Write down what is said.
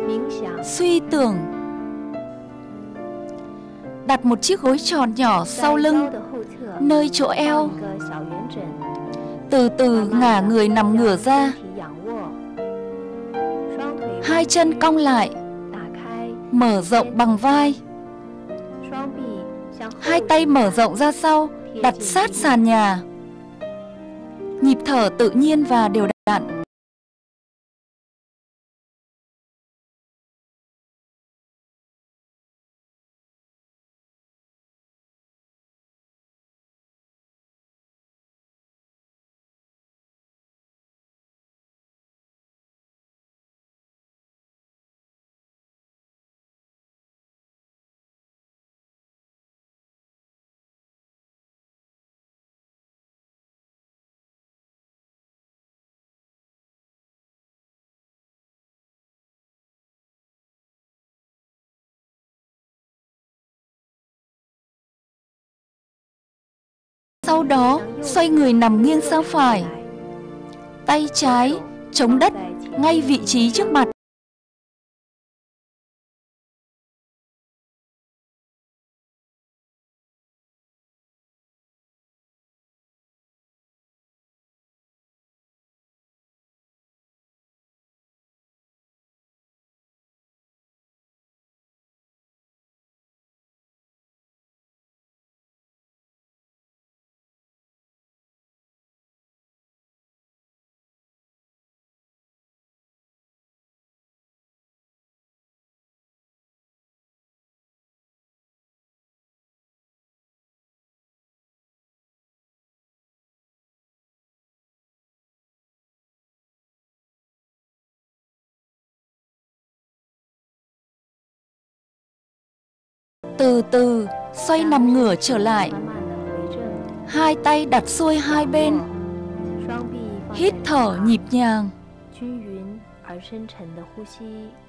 suy tưởng. Đặt một chiếc gối tròn nhỏ sau lưng, nơi chỗ eo. Từ từ ngả người nằm ngửa ra. Hai chân cong lại, mở rộng bằng vai. Hai tay mở rộng ra sau, đặt sát sàn nhà. Nhịp thở tự nhiên và đều đặn. Sau đó, xoay người nằm nghiêng sang phải. Tay trái chống đất ngay vị trí trước mặt. Từ từ xoay nằm ngửa trở lại. Hai tay đặt xuôi hai bên. Hít thở nhịp nhàng.